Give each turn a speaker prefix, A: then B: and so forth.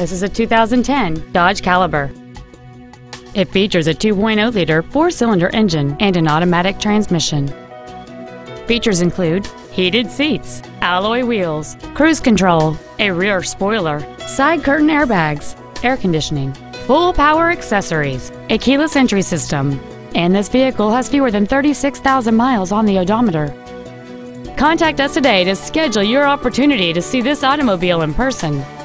A: This is a 2010 Dodge Caliber. It features a 2.0-liter four-cylinder engine and an automatic transmission. Features include heated seats, alloy wheels, cruise control, a rear spoiler, side curtain airbags, air conditioning, full power accessories, a keyless entry system, and this vehicle has fewer than 36,000 miles on the odometer. Contact us today to schedule your opportunity to see this automobile in person.